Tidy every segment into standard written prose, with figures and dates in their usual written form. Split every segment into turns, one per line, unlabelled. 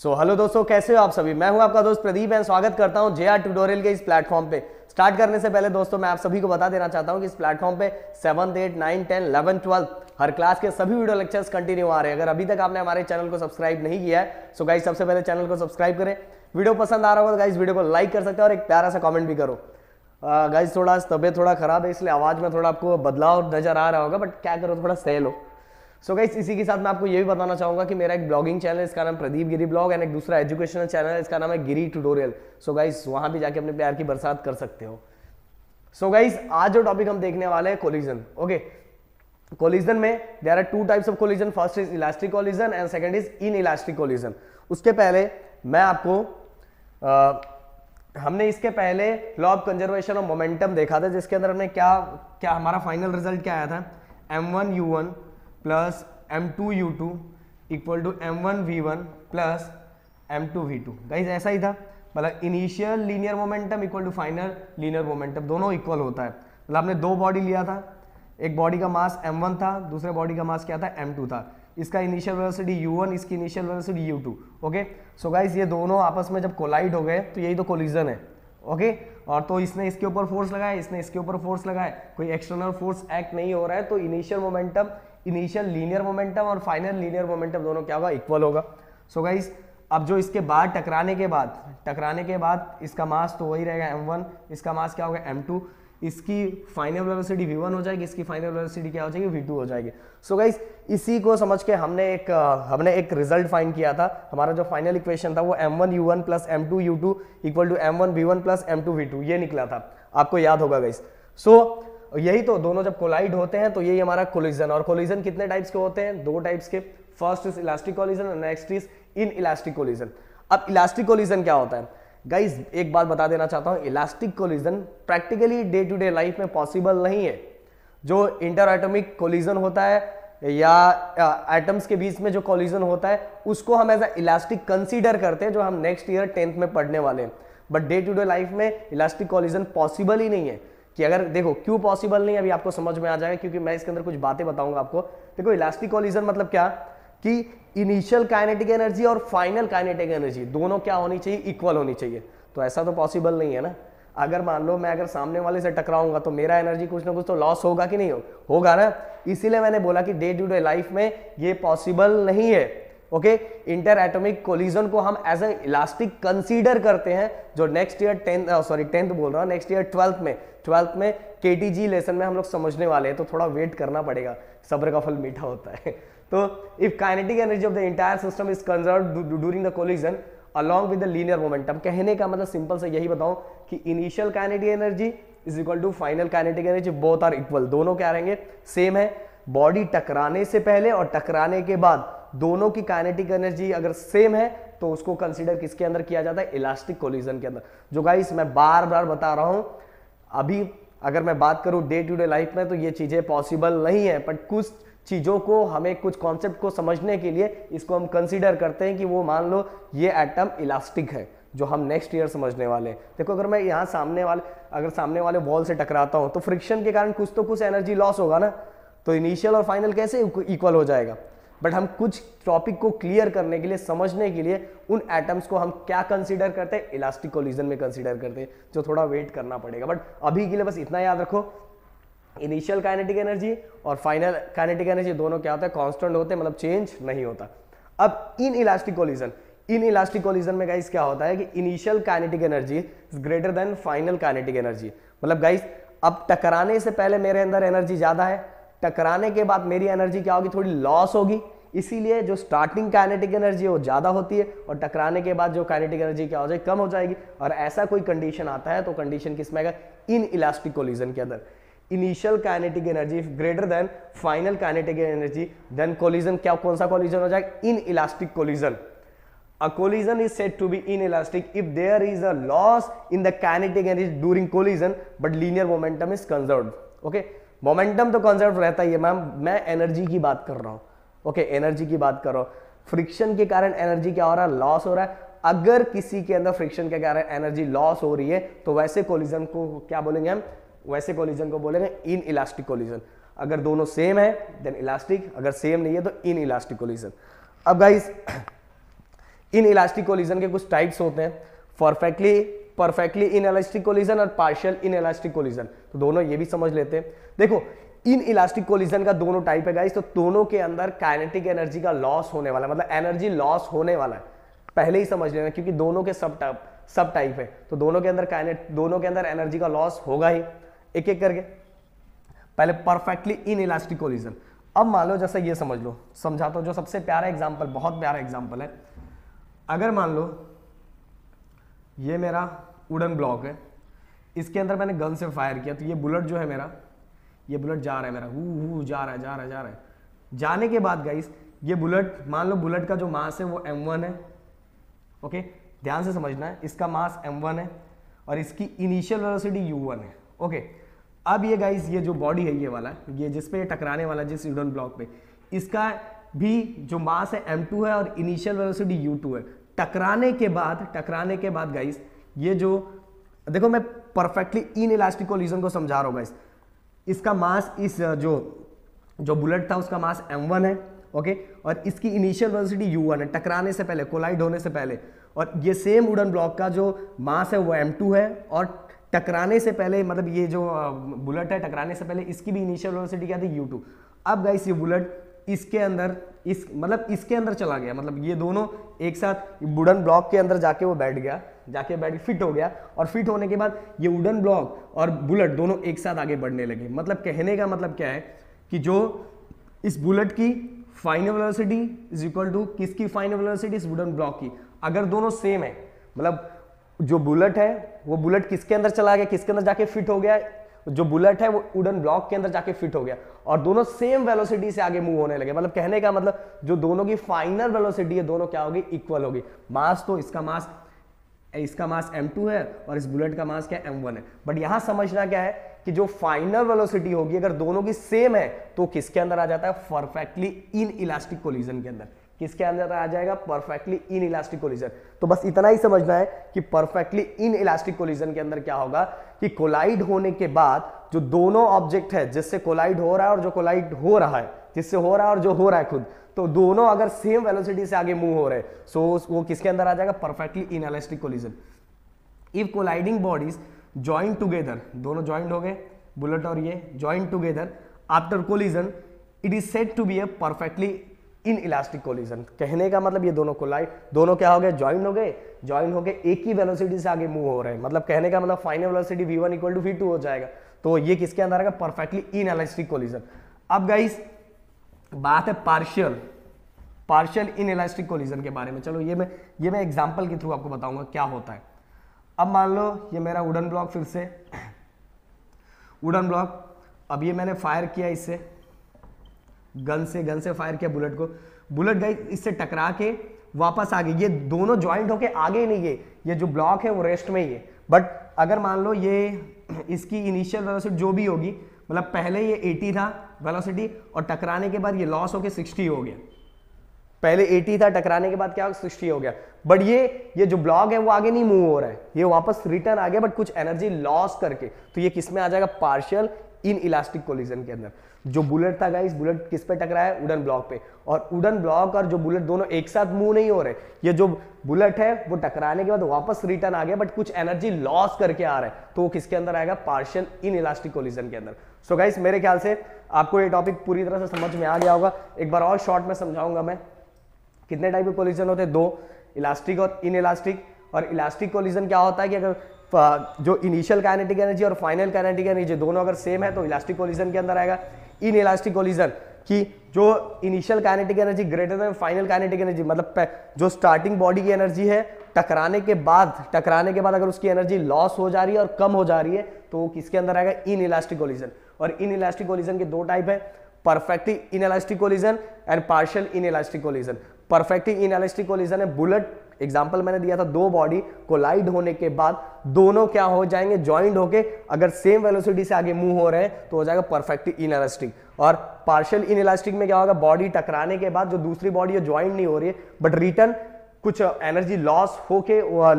Hello दोस्तों, कैसे हो आप सभी। मैं हूं आपका दोस्त प्रदीप एंड स्वागत करता हूं जेआर ट्यूटोरियल के इस प्लेटफॉर्म पे। स्टार्ट करने से पहले दोस्तों मैं आप सभी को बता देना चाहता हूं कि इस प्लेटफॉर्म पे 7th 8 9 10 11 12 हर क्लास के सभी वीडियो लेक्चर्स कंटिन्यू आ रहे हैं। अगर अभी तक आपने हमारे चैनल को सब्सक्राइब नहीं किया है सो गाइस सबसे पहले चैनल को सब्सक्राइब करें। वीडियो पसंद आ रहा होगा तो गाइस वीडियो को लाइक कर सकते हैं और एक प्यारा सा कॉमेंट भी करो। गाइस थोड़ा तबियत थोड़ा खराब है इसलिए आवाज में थोड़ा आपको बदलाव नजर आ रहा होगा, बट क्या करो थोड़ा सह लो। सो गाइस इसी के साथ मैं आपको ये भी बताना चाहूंगा कि मेरा एक ब्लॉगिंग चैनल है, इसका नाम प्रदीप गिरी ब्लॉग, एंड एक दूसरा एजुकेशनल चैनल है, इसका नाम है गिरी ट्यूटोरियल। सो गाइस वहां भी जाके अपने प्यार की बरसात कर सकते हो। सो गाइस आज जो टॉपिक हम देखने वाले हैं कोलिजन। ओके, कोलिजन में there are two types of collision. First is elastic collision and second is inelastic collision. उसके पहले मैं आपको हमने इसके पहले law of conservation of momentum देखा था, जिसके अंदर हमने क्या हमारा फाइनल रिजल्ट क्या आया था, m1u1 plus m2u2 equal to m1v1 plus m2v2। Guys ऐसा ही था, मतलब initial linear momentum equal to final linear momentum, दोनों इक्वल होता है। मतलब आपने दो बॉडी लिया था, एक बॉडी का मास m1 था, दूसरे बॉडी का मास क्या था, m2 था। इसका इनिशियल वेलोसिटी u1, इसकी initial velocity u2। Okay, so guys ये दोनों आपस में जब कोलाइड हो गए तो यही तो कोलिजन है। ओके, और तो इसने इसके ऊपर फोर्स लगाया, इसने इसके ऊपर फोर्स लगाया, कोई एक्सटर्नल फोर्स एक्ट नहीं हो रहा है, तो initial momentum, initial linear momentum और फाइनल लीनियर मोमेंटम दोनों क्या होगा, इक्वल होगा। सो गाइस अब जो इसके बाद टकराने के बाद इसका मास तो वही रहेगा m1, इसका मास क्या होगा m2, इसकी फाइनल वेलोसिटी v1 हो जाएगी, इसकी फाइनल वेलोसिटी क्या हो जाएगी, v2 हो जाएगी। सो गाइस इसी को समझ के हमने एक रिजल्ट फाइंड किया था। हमारा जो फाइनल इक्वेशन था वो m1u1 plus m2u2 equal to m1v1 plus m2v2 ये निकला था, आपको याद होगा गाइस। सो यही तो दोनों जब कोलाइड होते हैं तो यही हमारा कोलिजन। और कोलिजन कितने टाइप्स के होते हैं, दो टाइप्स के। फर्स्ट इज इलास्टिक कोलिजन और next is inelastic collision. अब इलास्टिक कोलिजन क्या होता है गाइस, एक बात बता देना चाहता हूं, elastic collision practically day to day life में पॉसिबल नहीं है। जो इंटर एटॉमिक कोलिजन होता है या एटम्स के बीच में जो कोलिजन होता है उसको हम एज अ इलास्टिक कंसीडर करते हैं, जो हम नेक्स्ट ईयर 10th में पढ़ने वाले हैं। But day to day life में इलास्टिक कोलिजन पॉसिबल ही नहीं है। कि अगर देखो क्यों पॉसिबल नहीं, अभी आपको समझ में आ जाएगा, क्योंकि मैं इसके अंदर कुछ बातें बताऊंगा आपको। देखो इलास्टिक कोलिजन मतलब क्या कि इनिशियल काइनेटिक एनर्जी और फाइनल काइनेटिक एनर्जी दोनों क्या होनी चाहिए, इक्वल होनी चाहिए। तो ऐसा तो पॉसिबल नहीं है ना। अगर मान लो मैं अगर सामने वाले से टकराऊंगा तो मेरा एनर्जी कुछ ना कुछ तो लॉस होगा कि नहीं होगा ना। इसीलिए मैंने बोला कि डे टू डे लाइफ में ये पॉसिबल नहीं है। ओके, इंटर एटॉमिक कोलिजन को हम एज ए इलास्टिक कंसीडर करते हैं, जो नेक्स्ट ईयर 10th बोल रहा हूं, नेक्स्ट ईयर 12th में केटीजी लेसन में हम लोग समझने वाले हैं, तो थोड़ा वेट करना पड़ेगा, सब्र का फल मीठा होता है। तो if kinetic energy of the entire system is conserved during the collision along with the linear momentum, कहने का मतलब सिंपल से यही बताऊं कि initial kinetic energy is equal to final kinetic energy, both are equal, दोनों क्या रहेंगे, सेम है। बॉडी टकराने से पहले और टकराने के बाद दोनों की काइनेटिक एनर्जी अगर सेम है तो उसको कंसीडर किसके अंदर किया जाता है, इलास्टिक कोलिजन के अंदर। जो गाइस मैं बार बार बता रहा हूं, अभी अगर मैं बात करूं डे टू डे लाइफ में तो ये चीजें पॉसिबल नहीं है, बट कुछ चीजों को हमें, कुछ कॉन्सेप्ट को समझने के लिए इसको हम कंसीडर करते हैं कि वो मान लो ये एटम इलास्टिक है, जो हम नेक्स्ट ईयर समझने वाले हैं। देखो अगर मैं यहाँ सामने वाले वॉल से टकराता हूँ तो फ्रिक्शन के कारण कुछ तो कुछ एनर्जी लॉस होगा ना, तो इनिशियल और फाइनल कैसे इक्वल हो जाएगा। बट हम कुछ टॉपिक को क्लियर करने के लिए, समझने के लिए उन एटम्स को हम क्या कंसीडर करते हैं, इलास्टिक कोलिजन में कंसीडर करते हैं, जो थोड़ा वेट करना पड़ेगा। बट अभी के लिए बस इतना याद रखो, इनिशियल काइनेटिक एनर्जी और फाइनल काइनेटिक एनर्जी दोनों क्या होता है, कांस्टेंट होते हैं, मतलब चेंज नहीं होता। अब इन इलास्टिक कोलिजन में गाइस क्या होता है कि initial kinetic energy is greater than final kinetic energy. मतलब गाइस अब टकराने से पहले मेरे अंदर एनर्जी ज्यादा है, टकराने के बाद मेरी एनर्जी क्या होगी, थोड़ी लॉस होगी, इसीलिए जो स्टार्टिंग काइनेटिक एनर्जी है वो ज्यादा होती है और टकराने के बाद जो काइनेटिक एनर्जी क्या हो जाएगी, कम हो जाएगी। और ऐसा कोई कंडीशन आता है तो कंडीशन किसमें आएगा, इन इलास्टिक कोलिजन के अंदर। Initial kinetic energy greater than final kinetic energy, then collision क्या, कौन सा कोलिजन हो जाएगा, inelastic collision. A collision is said to be inelastic if there is a loss in the kinetic energy during collision but linear momentum is conserved. Okay, momentum तो conserve रहता ही है ma'am, मैं energy की बात कर रहा हूँ। ओके, एनर्जी की बात कर रहा हूँ, फ्रिक्शन के कारण एनर्जी क्या हो रहा है, लॉस हो रहा है। अगर किसी के अंदर फ्रिक्शन के कारण एनर्जी लॉस हो रही है तो वैसे कोलिजन को क्या बोलेंगे हम, वैसे कोलिजन को बोलेंगे इन इलास्टिक कोलिजन। अगर दोनों सेम है देन इलास्टिक, अगर सेम नहीं है तो इन इलास्टिक कोलिजन। अब गाइस इन इलास्टिक कोलिजन के कुछ टाइप्स होते हैं, परफेक्टली इन इलास्टिक कोलिजन और पार्शियल इन इलास्टिक कोलिजन। तो दोनों ये भी समझ लेते हैं। देखो इन इलास्टिक कोलिजन का दोनों टाइप है गाइस, तो दोनों के अंदर काइनेटिक एनर्जी का लॉस होने वाला है, मतलब एनर्जी लॉस होने वाला है, पहले ही समझ लेना, क्योंकि दोनों के सब टाइप है, तो दोनों के अंदर एनर्जी का लॉस होगा ही। एक एक करके पहले परफेक्टली इन इलास्टिक कोलिजन। अब मान लो जैसे ये समझ लो, समझाता हूं, जो सबसे प्यारा एग्जांपल, बहुत प्यारा एग्जांपल है। अगर मान लो ये मेरा वुडन ब्लॉक है, इसके अंदर मैंने गन से फायर किया, तो ये बुलेट जो है मेरा, ये बुलेट जा रहा है मेरा, जा रहा है। जाने के बाद गाइस ये बुलेट, मान लो बुलेट का जो मास है वो m1 है, ओके, ध्यान से समझना है, इसका मास m1 है और इसकी इनिशियल वेलोसिटी u1 है, ओके। अब ये गाइस ये जो बॉडी है ये वाला, ये जिस पे टकराने वाला, जिस वुडन ब्लॉक पे, इसका भी जो मास है m2 है और इनिशियल वेलोसिटी u2 है। टकराने के बाद गाइस ये जो, देखो मैं परफेक्टली इन इलास्टिक कोलिजन को समझा रहा हूँ गाइस, इसका मास, इस जो बुलेट था उसका मास m1 है, ओके, और इसकी इनिशियल वेलोसिटी u1 है, टकराने से पहले, कोलाइड होने से पहले। और ये सेम वुडन ब्लॉक का जो मास है वो m2 है और टकराने से पहले, मतलब ये जो बुलेट है टकराने से पहले इसकी भी इनिशियल वेलोसिटी क्या थी, u2। अब गाइस ये बुलेट इसके अंदर, इसके अंदर चला गया, मतलब ये दोनों एक साथ वुडन ब्लॉक के अंदर जाके वो बैठ गया, फिट हो गया, और फिट होने के बाद ये वुडन ब्लॉक और बुलेट दोनों एक साथ आगे बढ़ने लगे। मतलब कहने का मतलब क्या है कि जो इस बुलेट की final velocity is equal to किसकी फाइनल वेलोसिटी, इस वुडन ब्लॉक की। अगर दोनों सेम है, मतलब जो बुलेट है वो बुलेट किसके अंदर चला गया, किसके अंदर जाके फिट हो गया, जो बुलेट है वो वुडन ब्लॉक के अंदर जाके फिट हो गया, और दोनों सेम वेलोसिटी से आगे मूव होने लगे। मतलब कहने का मतलब जो दोनों की फाइनल वेलोसिटी है दोनों क्या होगी, इक्वल होगी। मास तो इसका मास m2 है और इस बुलेट का मास क्या m1 है। बट यहां समझना क्या है कि जो फाइनल वेलोसिटी होगी अगर दोनों की सेम है तो किसके अंदर आ जाता है, परफेक्टली इन इलास्टिक कोलिजन के अंदर। किसके अंदर आ जाएगा, परफेक्टली इन इलास्टिक कोलिजन। तो बस इतना ही समझना है कि परफेक्टली इन इलास्टिक कोलिजन के अंदर क्या होगा कि कोलाइड होने के बाद जो दोनों ऑब्जेक्ट है, जिससे कोलाइड हो रहा है और जो कोलाइड हो रहा है, जिससे हो रहा है और जो हो रहा है खुद, तो दोनों अगर सेम वेलोसिटी से आगे मूव हो रहे हैं, सो वो किसके अंदर आ जाएगा, perfectly inelastic collision. If colliding bodies join together, दोनों ज्वाइंट हो गए, बुलेट और ये join together after collision, it is said to be a perfectly inelastic collision. कहने का मतलब ये दोनों कोलाइड, दोनों क्या हो गए, ज्वाइन हो गए, एक ही वेलोसिटी से आगे मूव हो रहे हैं। मतलब कहने का मतलब final velocity v1 equal to v2 हो जाएगा। तो ये किसके अंदर आएगा, परफेक्टली इन इलास्टिक कोलिजन। अब गाइस बात है पार्शियल इन इलास्टिक कोलिजन के बारे में। चलो ये मैं एग्जांपल के थ्रू आपको बताऊंगा क्या होता है। अब मान लो ये मेरा वुडन ब्लॉक, फिर से वुडन ब्लॉक, अब ये मैंने फायर किया इससे, गन से फायर किया बुलेट को, बुलेट गई इससे टकरा के वापस आ गई, ये दोनों ज्वाइंट होके आगे नहीं गए, ये जो ब्लॉक है वो रेस्ट में ही है। बट अगर मान लो ये इसकी इनिशियल वेलोसिटी जो भी होगी, मतलब पहले ये 80 था वेलोसिटी और टकराने के बाद ये लॉस होके 60 हो गया। पहले 80 था, टकराने के बाद क्या 60 हो गया। बट ये जो ब्लॉक है वो आगे नहीं मूव हो रहा है, ये वापस रिटर्न आ गया बट कुछ एनर्जी लॉस करके। तो ये किस में आ जाएगा, पार्शियल इन इलास्टिक कोलिजन के अंदर। जो बुलेट था गाइस, बुलेट किस पे टकराया है, वुडन ब्लॉक पे, और वुडन ब्लॉक और जो बुलेट दोनों एक साथ मूव नहीं हो रहे। ये जो बुलेट है वो टकराने के बाद वापस रिटर्न आ गया बट कुछ एनर्जी लॉस करके आ रहा है, तो वो किसके अंदर आएगा, पार्शियल इन इलास्टिक कोलिजन के अंदर। सो गाइस मेरे ख्याल से आपको ये टॉपिक पूरी तरह से समझ में आ गया होगा। एक बार और शॉर्ट में समझाऊंगा मैं। कितने टाइप के कोलिजन होते हैं, दो, इलास्टिक और इन इलास्टिक। और इलास्टिक कोलिजन क्या होता है कि अगर जो इनिशियल काइनेटिक एनर्जी और फाइनल काइनेटिक एनर्जी दोनों अगर सेम है तो इलास्टिक कोलिजन के अंदर आएगा। इन इलास्टिक कोलिजन की जो initial kinetic energy greater than final kinetic energy, मतलब जो स्टार्टिंग बॉडी की एनर्जी है टकराने के बाद अगर उसकी एनर्जी लॉस हो जा रही है और कम हो जा रही है तो वो किसके अंदर आएगा, इन इलास्टिक कोलिजन। और इन इलास्टिक कोलिजन के दो टाइप है, perfectly inelastic collision and partial inelastic collision. Perfectly inelastic collision है, बुलेट एग्जांपल मैंने दिया था, दो बॉडी कोलाइड होने के बाद दोनों क्या हो जाएंगे, ज्वाइंट होके अगर सेम वेलोसिटी से आगे मूव हो रहे हैं तो हो जाएगा परफेक्टली इन इलास्टिक। और पार्शियल इन इलास्टिक में क्या होगा, बॉडी टकराने के बाद जो दूसरी बॉडी है ज्वाइंट नहीं हो रही है बट रिटर्न कुछ एनर्जी लॉस होके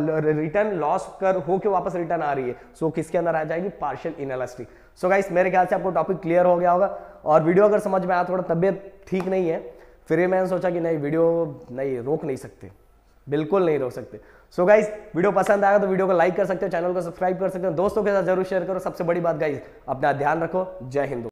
वापस रिटर्न आ रही है, सो किसके अंदर आ जाएगी, partial inelastic. So guys मेरे ख्याल से आपको टॉपिक क्लियर हो गया होगा। और वीडियो अगर समझ में आया, थोड़ा तबियत ठीक नहीं है, फिर मैंने सोचा कि नहीं वीडियो नहीं रोक नहीं सकते, बिल्कुल नहीं रोक सकते। सो गाइज वीडियो पसंद आया तो वीडियो को लाइक कर सकते हो, चैनल को सब्सक्राइब कर सकते हो, दोस्तों के साथ जरूर शेयर करो। सबसे बड़ी बात गाइज, अपना ध्यान रखो। जय हिंद।